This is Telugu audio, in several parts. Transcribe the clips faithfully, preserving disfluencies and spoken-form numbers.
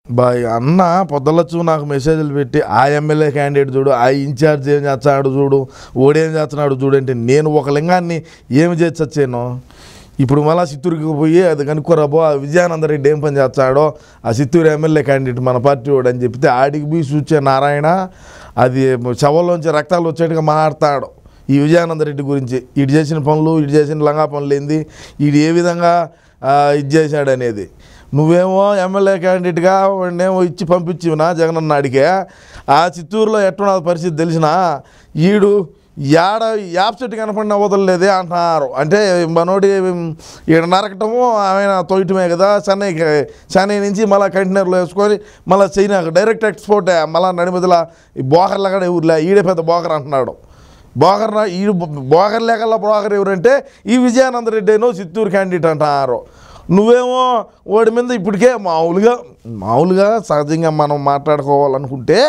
బాయ్ అన్న పొద్దులచ్చు నాకు మెసేజ్లు పెట్టి ఆ ఎమ్మెల్యే క్యాండిడేట్ చూడు, ఆ ఇన్ఛార్జ్ ఏం చేస్తున్నాడు చూడు, ఓడేం చేస్తున్నాడు చూడు అంటే నేను ఒక లింగాన్ని ఏమి చేసి వచ్చాను. ఇప్పుడు మళ్ళీ చిత్తూరుకి పోయి అది కనుక్కోరాబో ఆ విజయానందరెడ్డి ఏం పని చేస్తాడో, ఆ చిత్తూరు ఎమ్మెల్యే క్యాండిడేట్ మన పార్టీ వాడు అని చెప్తే ఆడికి పోయి చూచే నారాయణ అది శవంలోంచి రక్తాలు వచ్చేట్టుగా మాట్లాడతాడు ఈ విజయానందరెడ్డి గురించి. ఇటు చేసిన పనులు, ఇటు చేసిన లంగా పనులు ఏంది, వీడు ఏ విధంగా ఇది చేశాడు అనేది. నువ్వేమో ఎమ్మెల్యే క్యాండిడేట్గా వాడినేమో ఇచ్చి పంపించినా జగనన్న అడిగే. ఆ చిత్తూరులో ఎట్టున్నది పరిస్థితి తెలిసినా ఈడు ఏడ యాప్సెట్ కనపడిన వదలలేదే అంటున్నారు. అంటే మనోడి ఈడ నరకటము ఆయన తొయ్యటమే కదా. చెన్నై చెన్నై నుంచి మళ్ళీ కంటైనర్లో వేసుకొని మళ్ళీ చైనాకు డైరెక్ట్ ఎక్స్పోర్టే. మళ్ళీ నడిమిదల ఈ బోకర్లా కూడా ఊర్లే ఈడే పెద్ద బోకర్ అంటున్నాడు. బోకర్ ఈ బోకర్ లేకల్లా బోకర్ ఎవరంటే ఈ విజయానందరెడ్డి అయినో చిత్తూరు క్యాండిడేట్ అంటున్నారు. నువ్వేమో వాడి మీద ఇప్పటికే మామూలుగా మామూలుగా సహజంగా మనం మాట్లాడుకోవాలనుకుంటే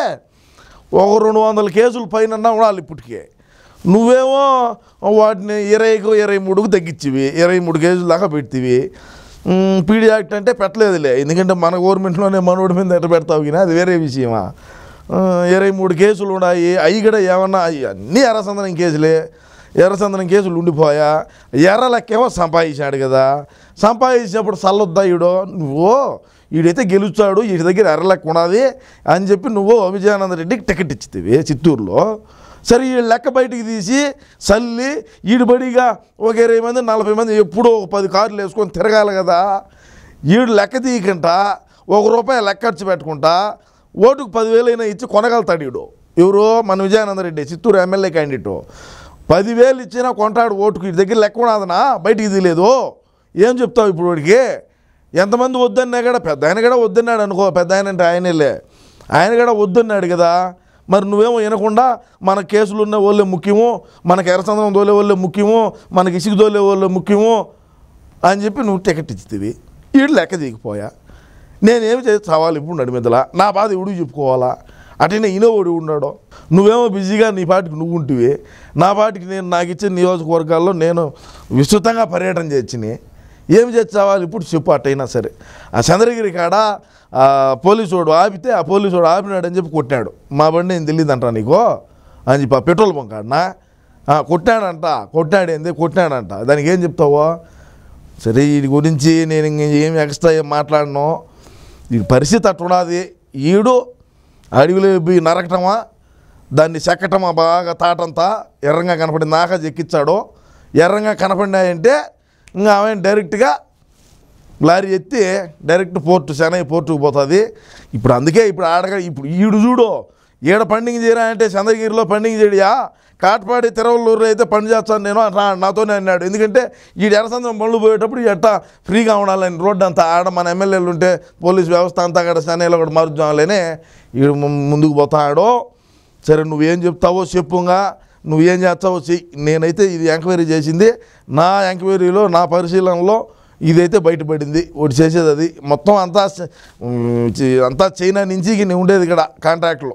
ఒక రెండు వందల కేసులు పైన ఉండాలి ఇప్పటికే. నువ్వేమో వాటిని ఇరవైకు ఇరవై మూడుకు తగ్గించివి, ఇరవై మూడు కేసులు దాకా పెడితివి. పీడీ యాక్ట్ అంటే పెట్టలేదులే, ఎందుకంటే మన గవర్నమెంట్లోనే మనోడి మీద ఎట్ట పెడతావు కానీ అది వేరే విషయమా. ఇరవై మూడు కేసులు ఉన్నాయి, అవి కూడా ఏమన్నా అన్నీ ఎర్రచందనం కేసులే. ఎర్రచందనం కేసులు ఉండిపోయా. ఎర్ర లెక్కేమో సంపాదించాడు కదా. సంపాదించినప్పుడు చల్లొద్దా ఈడో నువ్వు, ఈడైతే గెలుస్తాడు, వీడి దగ్గర ఎర్ర లెక్క ఉన్నది అని చెప్పి నువ్వు విజయానందరెడ్డికి టికెట్ ఇచ్చితివి చిత్తూరులో. సరే ఈ లెక్క బయటికి తీసి చల్లి ఈడుబడిగా ఒక ఇరవై మంది నలభై మంది ఎప్పుడో ఒక పది కార్లు వేసుకొని తిరగాలి కదా. ఈడు లెక్క తీయకుండా ఒక రూపాయి లెక్క ఖర్చు పెట్టుకుంటా ఓటుకు పదివేలు అయినా ఇచ్చి కొనగలుగుతాడు ఈడు. ఎవరో మన విజయానందరెడ్డి చిత్తూరు ఎమ్మెల్యే క్యాండిడేటు. పదివేలు ఇచ్చినా కొంటాడు ఓటుకు. వీడి దగ్గర లెక్క ఉన్నదనా బయటికి తీయలేదు. ఏం చెప్తావు ఇప్పుడు వాడికి? ఎంతమంది వద్దన్నా కూడా పెద్ద ఆయన కూడా వద్దన్నాడు అనుకో. పెద్ద ఆయన అంటే ఆయనలే, ఆయన కూడా వద్దన్నాడు కదా. మరి నువ్వేమో వినకుండా మన కేసులు ఉన్న వాళ్ళే ముఖ్యము, మనకు ఎర్రచందనం దోలే వాళ్ళే ముఖ్యము, మనకి ఇసుక దోలే వాళ్ళే ముఖ్యము అని చెప్పి నువ్వు టికెట్ ఇచ్చితివి. వీడు లెక్క దిగిపోయా. నేనేమి చేసి చావాలి ఇప్పుడు నడిమిదలా నా బాధ ఇవుడు చెప్పుకోవాలా? అటైనా ఈనోడు ఉన్నాడో. నువ్వేమో బిజీగా నీ పాటికి నువ్వు ఉంటివి, నా పాటికి నేను నాకు ఇచ్చిన నియోజకవర్గాల్లో నేను విస్తృతంగా పర్యటన చేసినాయి. ఏమి చేసావాలి ఇప్పుడు చెప్పు? అట్టయినా సరే ఆ చంద్రగిరి కాడ పోలీసు వాడు ఆపితే ఆ పోలీసు వాడు ఆపినాడని చెప్పి కొట్టాడు. మా బండి నేను తెలియదంట నీకు అని చెప్పి ఆ పెట్రోల్ బంక్ ఆడనా కొట్టాడంట. కొట్టాడేంది కొట్టాడంట, దానికి ఏం చెప్తావో? సరే వీడి గురించి నేను ఏమి ఎక్స్ట్రా ఏం మాట్లాడను. వీడి పరిస్థితి అట్టున్నది. ఈడు అడవిలో పోయి నరకటమా, దాన్ని చెక్కటమా, బాగా తాటంతా ఎర్రంగా కనపడింది నాక చెక్కిచ్చాడు. ఎర్రంగా కనపడినాయంటే ఇంకా ఆమె డైరెక్ట్గా లారీ ఎత్తి డైరెక్ట్ పోర్టు చెన్నై పోర్టుకు పోతుంది. ఇప్పుడు అందుకే ఇప్పుడు ఆడగా ఇప్పుడు ఈడు చూడు ఈడ పండింగ్ చేయరా అంటే చంద్రగిరిలో పండింగ్ చేయడియా, కాట్పాడి తిరువల్లూరులో అయితే పని చేస్తాను నేను నాతోనే అన్నాడు. ఎందుకంటే ఈ ఎర్రచందనం బండ్లు పోయేటప్పుడు ఎట్టా ఫ్రీగా ఉండాలని రోడ్డు అంతా ఆడ మన ఎమ్మెల్యేలు ఉంటే పోలీస్ వ్యవస్థ అంతా కూడా చెన్నైలో కూడా మారుద్దామని ఈడు ముందుకు పోతాడు. సరే నువ్వేం చెప్తావో చెప్పుగా, నువ్వేం చేస్తావో చెయ్యి. నేనైతే ఇది ఎంక్వైరీ చేసింది, నా ఎంక్వైరీలో నా పరిశీలనలో ఇదైతే బయటపడింది. ఒకటి చేసేది అది మొత్తం అంతా అంతా చైనా నుంచి నేను ఉండేది ఇక్కడ కాంట్రాక్ట్లో.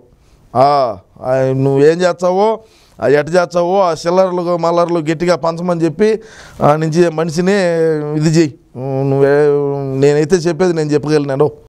నువ్వేం చేస్తావో ఎట్ట చేస్తావో ఆ సిల్లర్లు మల్లర్లు గట్టిగా పంచమని చెప్పి నుంచి మనిషిని ఇది చెయ్యి. నువ్వే నేనైతే చెప్పేది నేను చెప్పగలిగినాను.